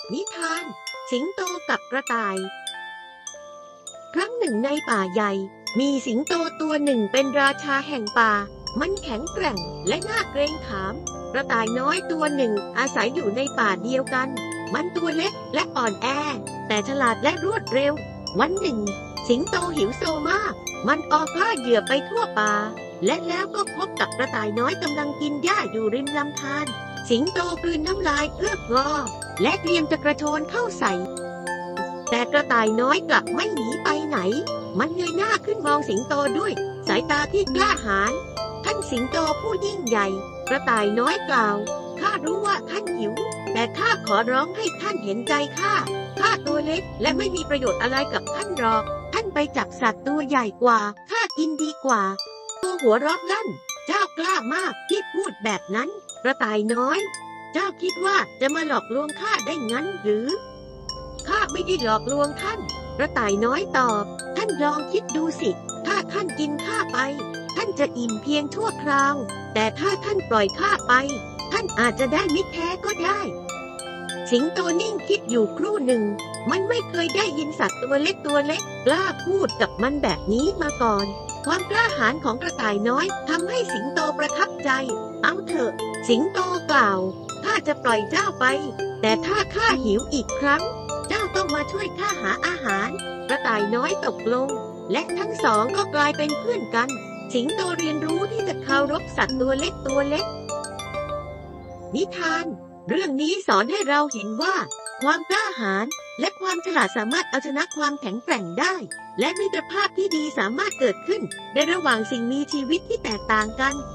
นิทานสิงโตกับกระต่ายครั้งหนึ่งในป่าใหญ่มีสิงโตตัวหนึ่งเป็นราชาแห่งป่ามันแข็งแกร่งและน่าเกรงขามกระต่ายน้อยตัวหนึ่งอาศัยอยู่ในป่าเดียวกันมันตัวเล็กและอ่อนแอแต่ฉลาดและรวดเร็ววันหนึ่งสิงโตหิวโซมากมันออกล่าเหยื่อไปทั่วป่าและแล้วก็พบกับกระต่ายน้อยกำลังกินหญ้าอยู่ริมลำธารสิงโตกลืนน้ำลายเอื้อกงอและเตรียมจะกระโจนเข้าใส่แต่กระต่ายน้อยกลับไม่หนีไปไหนมันเงยหน้าขึ้นมองสิงโตด้วยสายตาที่กล้าหาญท่านสิงโตผู้ยิ่งใหญ่กระต่ายน้อยกล่าวข้ารู้ว่าท่านหิวแต่ข้าขอร้องให้ท่านเห็นใจข้าตัวเล็กและไม่มีประโยชน์อะไรกับท่านหรอกท่านไปจับสัตว์ตัวใหญ่กว่าข้ากินดีกว่าตัวหัวเราะลั่นเจ้ากล้ามากที่พูดแบบนั้นกระต่ายน้อยเจ้าคิดว่าจะมาหลอกลวงข้าได้งั้นหรือข้าไม่ได้หลอกลวงท่านกระต่ายน้อยตอบท่านลองคิดดูสิถ้าท่านกินข้าไปท่านจะอิ่มเพียงชั่วคราวแต่ถ้าท่านปล่อยข้าไปท่านอาจจะได้มิตรแท้ก็ได้สิงโตนิ่งคิดอยู่ครู่หนึ่งมันไม่เคยได้ยินสัตว์ตัวเล็กกล้าพูดกับมันแบบนี้มาก่อนความกล้าหาญของกระต่ายน้อยทำให้สิงโตประทับใจเอาเถอะสิงโตกล่าวข้าจะปล่อยเจ้าไปแต่ถ้าข้าหิวอีกครั้งเจ้าต้องมาช่วยข้าหาอาหารกระต่ายน้อยตกลงและทั้งสองก็กลายเป็นเพื่อนกันสิงโตเรียนรู้ที่จะเคารพสัตว์ตัวเล็กนิทานเรื่องนี้สอนให้เราเห็นว่าความกล้าหาญและความฉลาดสามารถเอาชนะความแข็งแกร่งได้และมิตรภาพที่ดีสามารถเกิดขึ้นในระหว่างสิ่งมีชีวิตที่แตกต่างกัน